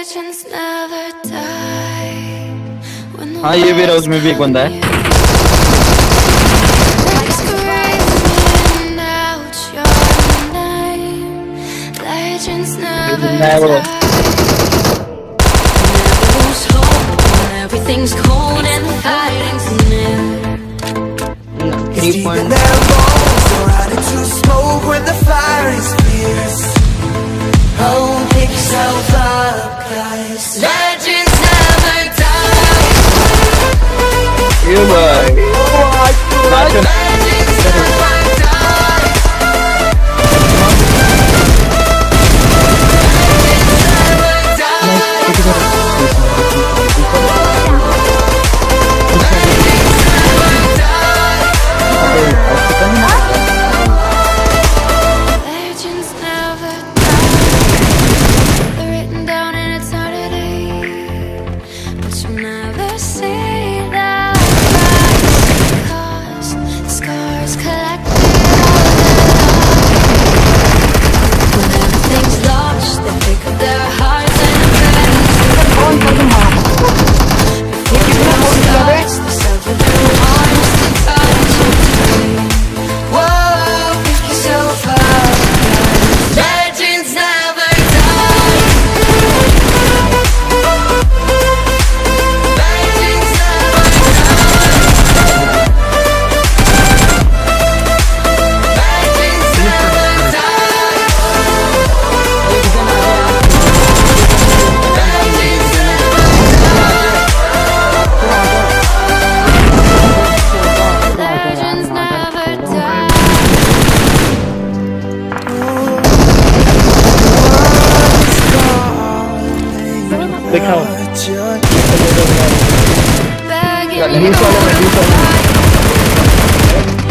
हाँ ये भी उसमें भी एक बंदा है। Everything's cold and the fighting's near. 3 point. Their bones are out into smoke when the fire is fierce. Oh, pick yourself up, guys. Legends never die. You boy. Legends never die. Legends never die. They're written down in eternity, but you'll never see that price. 'Cause the scars collected when everything's lost, they pick up their hearts and दिखाओ। begging you